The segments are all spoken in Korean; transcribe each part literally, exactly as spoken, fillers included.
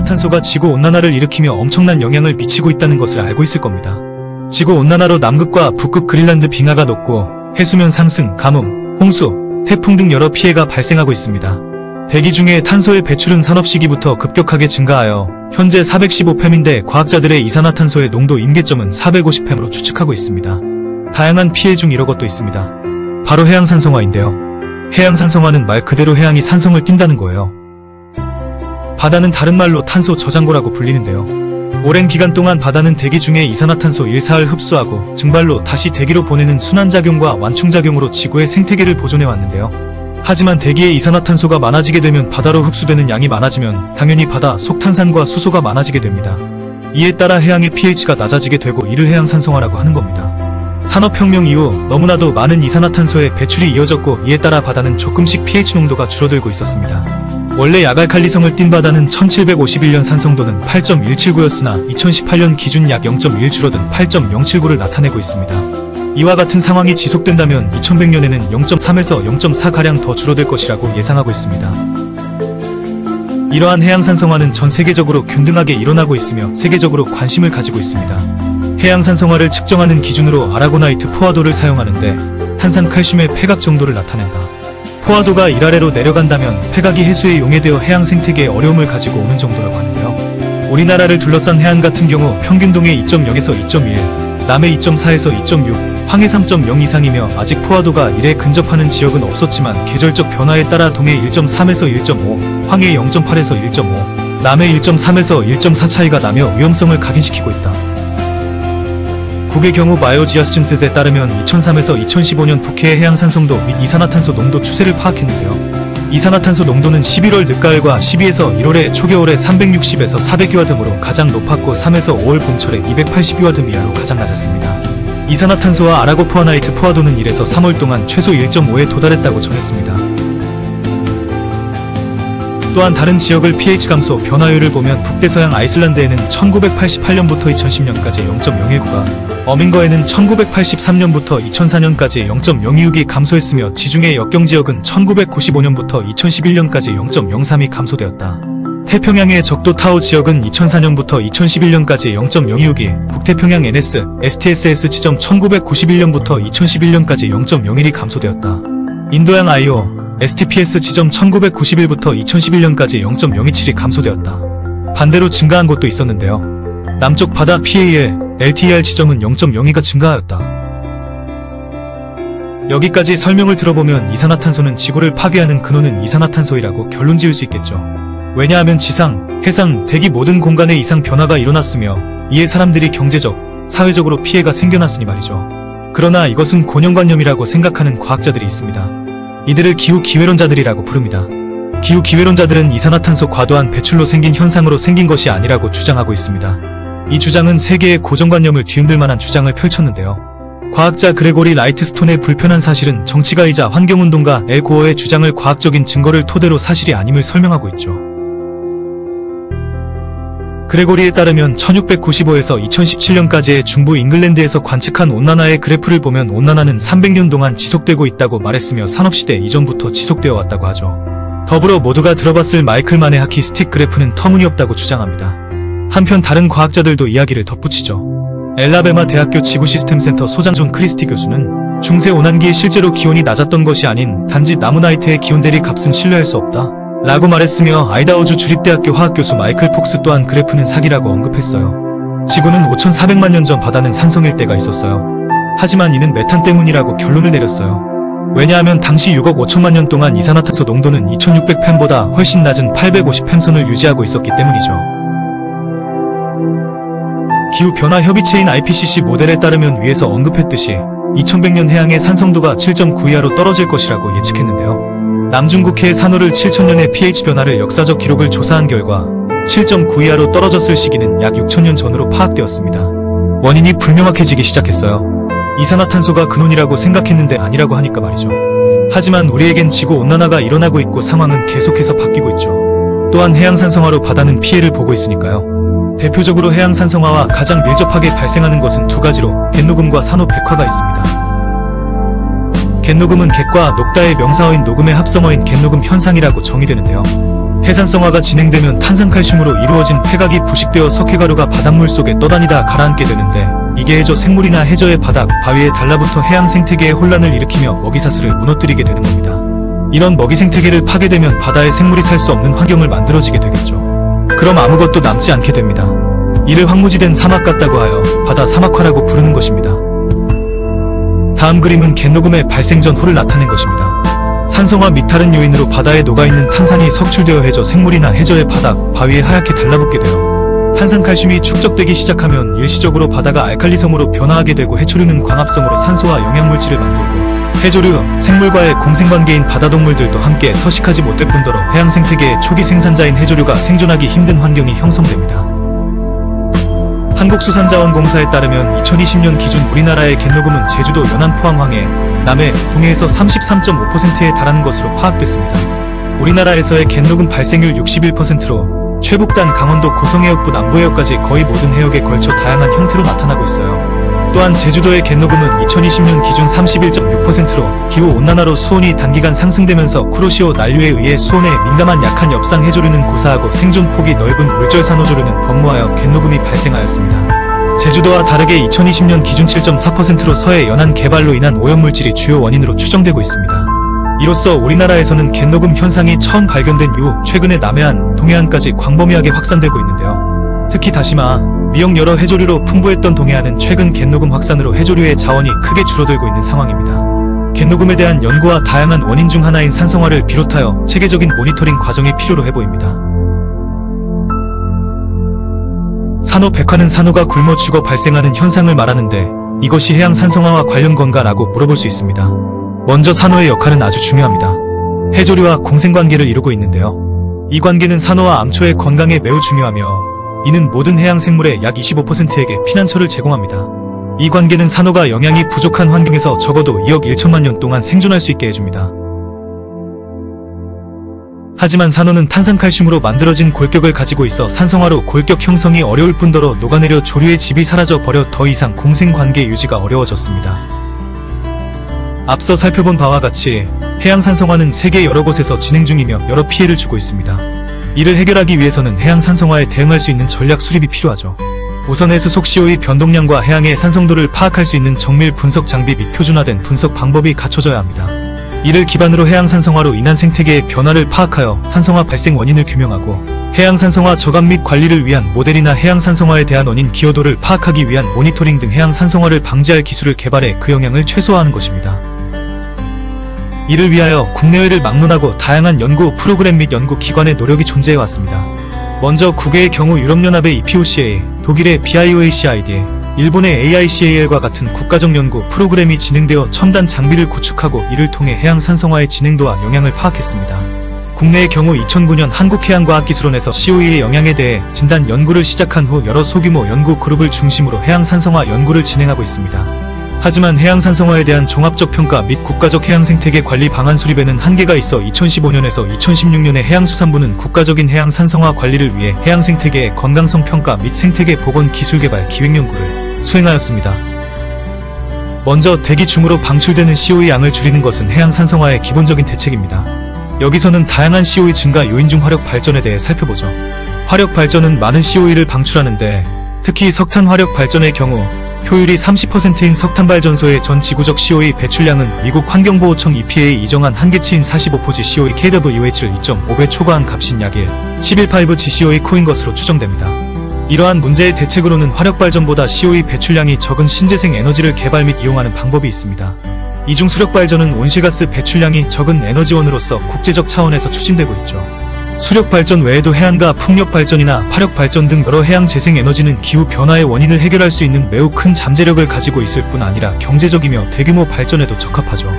이산화탄소가 지구온난화를 일으키며 엄청난 영향을 미치고 있다는 것을 알고 있을 겁니다. 지구온난화로 남극과 북극 그린란드 빙하가 녹고 해수면 상승, 가뭄, 홍수, 태풍 등 여러 피해가 발생하고 있습니다. 대기 중에 탄소의 배출은 산업 시기부터 급격하게 증가하여 현재 사백십오 ppm인데 과학자들의 이산화탄소의 농도 임계점은 사백오십 ppm으로 추측하고 있습니다. 다양한 피해 중 이런 것도 있습니다. 바로 해양산성화인데요. 해양산성화는 말 그대로 해양이 산성을 띈다는 거예요. 바다는 다른 말로 탄소 저장고라고 불리는데요. 오랜 기간 동안 바다는 대기 중에 이산화탄소 일사를 흡수하고 증발로 다시 대기로 보내는 순환작용과 완충작용으로 지구의 생태계를 보존해왔는데요. 하지만 대기에 이산화탄소가 많아지게 되면 바다로 흡수되는 양이 많아지면 당연히 바다 속 탄산과 수소가 많아지게 됩니다. 이에 따라 해양의 피에이치가 낮아지게 되고 이를 해양산성화라고 하는 겁니다. 산업혁명 이후 너무나도 많은 이산화탄소의 배출이 이어졌고 이에 따라 바다는 조금씩 피에이치 농도가 줄어들고 있었습니다. 원래 약알칼리성을 띤 바다는 천칠백오십일 년 산성도는 팔 점 일칠구였으나 이천십팔 년 기준 약 영 점 일 줄어든 팔 점 영칠구를 나타내고 있습니다. 이와 같은 상황이 지속된다면 이천백 년에는 영 점 삼에서 영 점 사가량 더 줄어들 것이라고 예상하고 있습니다. 이러한 해양산성화는 전 세계적으로 균등하게 일어나고 있으며 세계적으로 관심을 가지고 있습니다. 해양산성화를 측정하는 기준으로 아라고나이트 포화도를 사용하는데 탄산칼슘의 폐각 정도를 나타낸다. 포화도가 일 아래로 내려간다면 폐각이 해수에 용해되어 해양 생태계에 어려움을 가지고 오는 정도라고 하는데요. 우리나라를 둘러싼 해안 같은 경우 평균동해 이 점 영에서 이 점 일, 남해 이 점 사에서 이 점 육, 황해 삼 점 영 이상이며 아직 포화도가 일에 근접하는 지역은 없었지만 계절적 변화에 따라 동해 일 점 삼에서 일 점 오, 황해 영 점 팔에서 일 점 오, 남해 일 점 삼에서 일 점 사 차이가 나며 위험성을 각인시키고 있다. 국의 경우 바이오지아스즌셋에 따르면 이천삼에서 이천십오 년 북해의 해양산성도 및 이산화탄소 농도 추세를 파악했는데요. 이산화탄소 농도는 십일월 늦가을과 십이에서 일월의 초겨울에 삼백육십에서 사백 유아 등으로 가장 높았고 삼에서 오월 봄철에 이백팔십 유아 등 이하로 가장 낮았습니다. 이산화탄소와 아라고포아나이트 포화도는 일에서 삼월 동안 최소 일 점 오에 도달했다고 전했습니다. 또한 다른 지역을 피에이치 감소 변화율을 보면 북대서양 아이슬란드에는 천구백팔십팔 년부터 이천십 년까지 영 점 영일구가, 어민거에는 천구백팔십삼 년부터 이천사 년까지 영 점 영이육이 감소했으며 지중해 역경지역은 천구백구십오 년부터 이천십일 년까지 영 점 영삼이 감소되었다. 태평양의 적도 타오 지역은 이천사 년부터 이천십일 년까지 영 점 영이육이, 북태평양 엔에스, 에스티에스에스 지점 천구백구십일 년부터 이천십일 년까지 영 점 영일이 감소되었다. 인도양 아이오, 에스티피에스 지점 천구백구십일부터 이천십일 년까지 영 점 영이칠이 감소되었다. 반대로 증가한 곳도 있었는데요. 남쪽 바다 피에이엘, 엘티이알 지점은 영 점 영이가 증가하였다. 여기까지 설명을 들어보면 이산화탄소는 지구를 파괴하는 근원은 이산화탄소이라고 결론 지을 수 있겠죠. 왜냐하면 지상, 해상, 대기 모든 공간에 이상 변화가 일어났으며 이에 사람들이 경제적, 사회적으로 피해가 생겨났으니 말이죠. 그러나 이것은 곤연관념이라고 생각하는 과학자들이 있습니다. 이들을 기후기회론자들이라고 부릅니다. 기후기회론자들은 이산화탄소 과도한 배출로 생긴 현상으로 생긴 것이 아니라고 주장하고 있습니다. 이 주장은 세계의 고정관념을 뒤흔들 만한 주장을 펼쳤는데요. 과학자 그레고리 라이트스톤의 불편한 사실은 정치가이자 환경운동가 엘 고어의 주장을 과학적인 증거를 토대로 사실이 아님을 설명하고 있죠. 그레고리에 따르면 천육백구십오에서 이천십칠 년까지의 중부 잉글랜드에서 관측한 온난화의 그래프를 보면 온난화는 삼백 년 동안 지속되고 있다고 말했으며 산업시대 이전부터 지속되어 왔다고 하죠. 더불어 모두가 들어봤을 마이클만의 하키 스틱 그래프는 터무니없다고 주장합니다. 한편 다른 과학자들도 이야기를 덧붙이죠. 엘라베마 대학교 지구시스템센터 소장 존 크리스티 교수는 중세온난기에 실제로 기온이 낮았던 것이 아닌 단지 나무나이트의 기온 대리 값은 신뢰할 수 없다 라고 말했으며 아이다호주 주립대학교 화학교수 마이클 폭스 또한 그래프는 사기라고 언급했어요. 지구는 오천사백만 년 전 바다는 산성일 때가 있었어요. 하지만 이는 메탄 때문이라고 결론을 내렸어요. 왜냐하면 당시 육억 오천만 년 동안 이산화탄소 농도는 이천육백 ppm보다 훨씬 낮은 팔백오십 ppm 선을 유지하고 있었기 때문이죠. 기후변화협의체인 아이피씨씨 모델에 따르면 위에서 언급했듯이 이천백 년 해양의 산성도가 칠 점 구 이하로 떨어질 것이라고 예측했는데요. 남중국해의 산호를 칠천 년의 피에이치 변화를 역사적 기록을 조사한 결과 칠 점 구 이하로 떨어졌을 시기는 약 육천 년 전으로 파악되었습니다. 원인이 불명확해지기 시작했어요. 이산화탄소가 근원이라고 생각했는데 아니라고 하니까 말이죠. 하지만 우리에겐 지구온난화가 일어나고 있고 상황은 계속해서 바뀌고 있죠. 또한 해양산성화로 바다는 피해를 보고 있으니까요. 대표적으로 해양산성화와 가장 밀접하게 발생하는 것은 두 가지로 갯녹음과 산호백화가 있습니다. 갯녹음은 갯과 녹다의 명사어인 녹음의 합성어인 갯녹음 현상이라고 정의되는데요. 해산성화가 진행되면 탄산칼슘으로 이루어진 폐각이 부식되어 석회가루가 바닷물 속에 떠다니다 가라앉게 되는데, 이게 해저 생물이나 해저의 바닥, 바위에 달라붙어 해양 생태계에 혼란을 일으키며 먹이사슬을 무너뜨리게 되는 겁니다. 이런 먹이 생태계를 파괴되면 바다에 생물이 살 수 없는 환경을 만들어지게 되겠죠. 그럼 아무것도 남지 않게 됩니다. 이를 황무지된 사막 같다고 하여 바다 사막화라고 부르는 것입니다. 다음 그림은 갯녹음의 발생 전 후를 나타낸 것입니다. 산성화 및 다른 요인으로 바다에 녹아있는 탄산이 석출되어 해저 생물이나 해저의 바닥, 바위에 하얗게 달라붙게 되어 탄산칼슘이 축적되기 시작하면 일시적으로 바다가 알칼리성으로 변화하게 되고 해초류는 광합성으로 산소와 영양물질을 만들고, 해조류, 생물과의 공생관계인 바다동물들도 함께 서식하지 못할 뿐더러 해양 생태계의 초기 생산자인 해조류가 생존하기 힘든 환경이 형성됩니다. 한국수산자원공사에 따르면 이천이십 년 기준 우리나라의 갯녹음은 제주도 연안 포항 황해, 남해, 동해에서 삼십삼 점 오 퍼센트에 달하는 것으로 파악됐습니다. 우리나라에서의 갯녹음 발생률 육십일 퍼센트로 최북단 강원도 고성해역부 남부해역까지 거의 모든 해역에 걸쳐 다양한 형태로 나타나고 있어요. 또한 제주도의 갯녹음은 이천이십 년 기준 삼십일 점 육 퍼센트로 기후온난화로 수온이 단기간 상승되면서 쿠로시오 난류에 의해 수온에 민감한 약한 엽상 해조류는 고사하고 생존폭이 넓은 물절산호조류는 범무하여 갯녹음이 발생하였습니다. 제주도와 다르게 이천이십 년 기준 칠 점 사 퍼센트로 서해 연안 개발로 인한 오염물질이 주요 원인으로 추정되고 있습니다. 이로써 우리나라에서는 갯녹음 현상이 처음 발견된 이후 최근에 남해안, 동해안까지 광범위하게 확산되고 있는데요. 특히 다시마, 미역 여러 해조류로 풍부했던 동해안은 최근 갯녹음 확산으로 해조류의 자원이 크게 줄어들고 있는 상황입니다. 갯녹음에 대한 연구와 다양한 원인 중 하나인 산성화를 비롯하여 체계적인 모니터링 과정이 필요로 해 보입니다. 산호백화는 산호가 굶어 죽어 발생하는 현상을 말하는데, 이것이 해양 산성화와 관련 건가라고 물어볼 수 있습니다. 먼저 산호의 역할은 아주 중요합니다. 해조류와 공생관계를 이루고 있는데요. 이 관계는 산호와 암초의 건강에 매우 중요하며, 이는 모든 해양 생물의 약 이십오 퍼센트에게 피난처를 제공합니다. 이 관계는 산호가 영양이 부족한 환경에서 적어도 이억 일천만 년 동안 생존할 수 있게 해줍니다. 하지만 산호는 탄산칼슘으로 만들어진 골격을 가지고 있어 산성화로 골격 형성이 어려울 뿐더러 녹아내려 조류의 집이 사라져 버려 더 이상 공생관계 유지가 어려워졌습니다. 앞서 살펴본 바와 같이 해양 산성화는 세계 여러 곳에서 진행 중이며 여러 피해를 주고 있습니다. 이를 해결하기 위해서는 해양 산성화에 대응할 수 있는 전략 수립이 필요하죠. 우선 해수 속 씨오이 변동량과 해양의 산성도를 파악할 수 있는 정밀 분석 장비 및 표준화된 분석 방법이 갖춰져야 합니다. 이를 기반으로 해양 산성화로 인한 생태계의 변화를 파악하여 산성화 발생 원인을 규명하고, 해양 산성화 저감 및 관리를 위한 모델이나 해양 산성화에 대한 원인 기여도를 파악하기 위한 모니터링 등 해양 산성화를 방지할 기술을 개발해 그 영향을 최소화하는 것입니다. 이를 위하여 국내외를 막론하고 다양한 연구 프로그램 및 연구기관의 노력이 존재해왔습니다. 먼저 국외의 경우 유럽연합의 이피오씨에이, 독일의 비아이오에이씨아이디, 일본의 에이아이씨에이엘과 같은 국가적 연구 프로그램이 진행되어 첨단 장비를 구축하고 이를 통해 해양 산성화의 진행도와 영향을 파악했습니다. 국내의 경우 이천구 년 한국해양과학기술원에서 씨오이의 영향에 대해 진단 연구를 시작한 후 여러 소규모 연구 그룹을 중심으로 해양 산성화 연구를 진행하고 있습니다. 하지만 해양 산성화에 대한 종합적 평가 및 국가적 해양 생태계 관리 방안 수립에는 한계가 있어 이천십오 년에서 이천십육 년에 해양수산부는 국가적인 해양 산성화 관리를 위해 해양 생태계의 건강성 평가 및 생태계 복원 기술 개발 기획 연구를 수행하였습니다. 먼저 대기 중으로 방출되는 씨오이 양을 줄이는 것은 해양 산성화의 기본적인 대책입니다. 여기서는 다양한 씨오이 증가 요인 중 화력 발전에 대해 살펴보죠. 화력 발전은 많은 씨오이를 방출하는데, 특히 석탄 화력 발전의 경우 효율이 삼십 퍼센트인 석탄발전소의 전 지구적 씨오이 배출량은 미국 환경보호청 이피에이 이정한 한계치인 사십오 포지 씨오이 케이더블유에이치를 이 점 오 배 초과한 값인 약 일, 십일 파이브 지씨오이 코인 것으로 추정됩니다. 이러한 문제의 대책으로는 화력발전보다 씨오이 배출량이 적은 신재생 에너지를 개발 및 이용하는 방법이 있습니다. 이 중 수력발전은 온실가스 배출량이 적은 에너지원으로서 국제적 차원에서 추진되고 있죠. 수력발전 외에도 해안가 풍력발전이나 화력발전 등 여러 해양 재생에너지는 기후변화의 원인을 해결할 수 있는 매우 큰 잠재력을 가지고 있을 뿐 아니라 경제적이며 대규모 발전에도 적합하죠.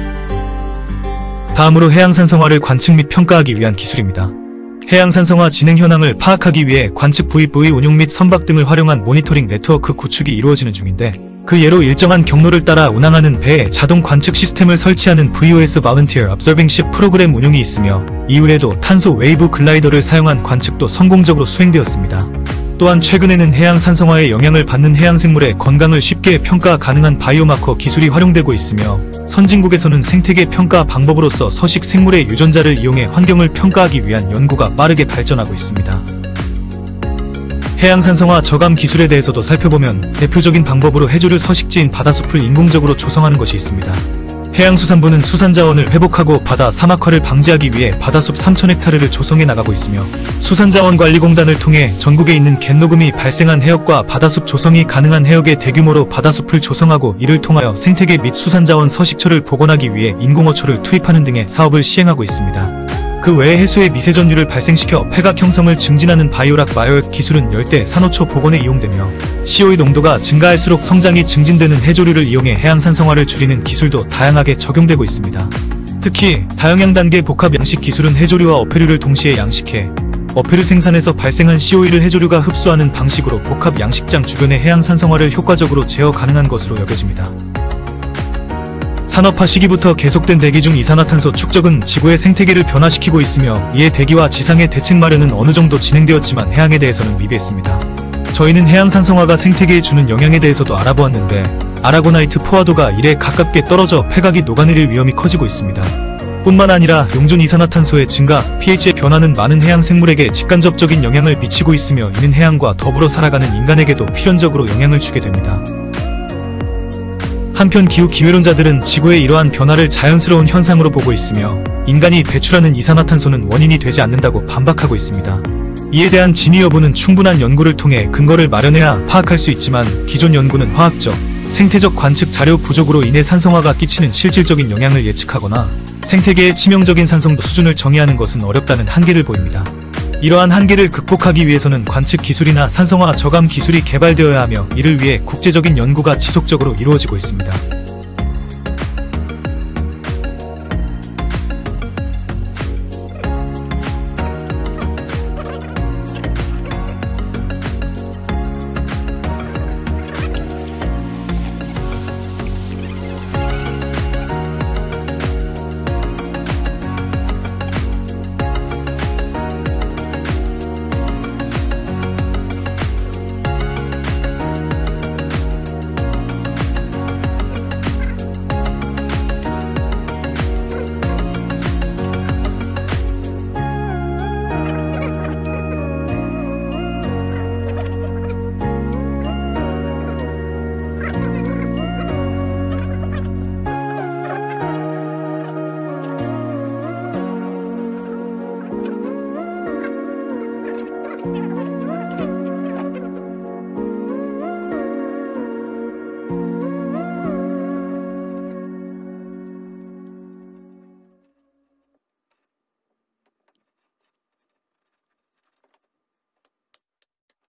다음으로 해양 산성화를 관측 및 평가하기 위한 기술입니다. 해양 산성화 진행 현황을 파악하기 위해 관측 부위 부위 운용 및 선박 등을 활용한 모니터링 네트워크 구축이 이루어지는 중인데, 그 예로 일정한 경로를 따라 운항하는 배에 자동 관측 시스템을 설치하는 브이오에스 Volunteer Observing Ship 프로그램 운용이 있으며, 이후에도 탄소 웨이브 글라이더를 사용한 관측도 성공적으로 수행되었습니다. 또한 최근에는 해양 산성화의 영향을 받는 해양생물의 건강을 쉽게 평가 가능한 바이오마커 기술이 활용되고 있으며 선진국에서는 생태계 평가 방법으로서 서식 생물의 유전자를 이용해 환경을 평가하기 위한 연구가 빠르게 발전하고 있습니다. 해양 산성화 저감 기술에 대해서도 살펴보면 대표적인 방법으로 해조류 서식지인 바다숲을 인공적으로 조성하는 것이 있습니다. 해양수산부는 수산자원을 회복하고 바다 사막화를 방지하기 위해 바다숲 삼천 헥타르를 조성해 나가고 있으며 수산자원관리공단을 통해 전국에 있는 갯녹음이 발생한 해역과 바다숲 조성이 가능한 해역에 대규모로 바다숲을 조성하고 이를 통하여 생태계 및 수산자원 서식처를 복원하기 위해 인공어초를 투입하는 등의 사업을 시행하고 있습니다. 그 외에 해수의 미세전류를 발생시켜 폐각 형성을 증진하는 바이오락 바이오액 기술은 열대 산호초 복원에 이용되며 씨오이 농도가 증가할수록 성장이 증진되는 해조류를 이용해 해양 산성화를 줄이는 기술도 다양하게 적용되고 있습니다. 특히 다영양 단계 복합 양식 기술은 해조류와 어패류를 동시에 양식해 어패류 생산에서 발생한 씨오이를 해조류가 흡수하는 방식으로 복합 양식장 주변의 해양 산성화를 효과적으로 제어 가능한 것으로 여겨집니다. 산업화 시기부터 계속된 대기 중 이산화탄소 축적은 지구의 생태계를 변화시키고 있으며 이에 대기와 지상의 대책 마련은 어느 정도 진행되었지만 해양에 대해서는 미비했습니다. 저희는 해양 산성화가 생태계에 주는 영향에 대해서도 알아보았는데 아라고나이트 포화도가 이래 가깝게 떨어져 폐각이 녹아내릴 위험이 커지고 있습니다. 뿐만 아니라 용존 이산화탄소의 증가, 피에이치의 변화는 많은 해양 생물에게 직간접적인 영향을 미치고 있으며 이는 해양과 더불어 살아가는 인간에게도 필연적으로 영향을 주게 됩니다. 한편 기후 기회론자들은 지구의 이러한 변화를 자연스러운 현상으로 보고 있으며 인간이 배출하는 이산화탄소는 원인이 되지 않는다고 반박하고 있습니다. 이에 대한 진위 여부는 충분한 연구를 통해 근거를 마련해야 파악할 수 있지만 기존 연구는 화학적, 생태적 관측 자료 부족으로 인해 산성화가 끼치는 실질적인 영향을 예측하거나 생태계의 치명적인 산성도 수준을 정의하는 것은 어렵다는 한계를 보입니다. 이러한 한계를 극복하기 위해서는 관측 기술이나 산성화 저감 기술이 개발되어야 하며 이를 위해 국제적인 연구가 지속적으로 이루어지고 있습니다.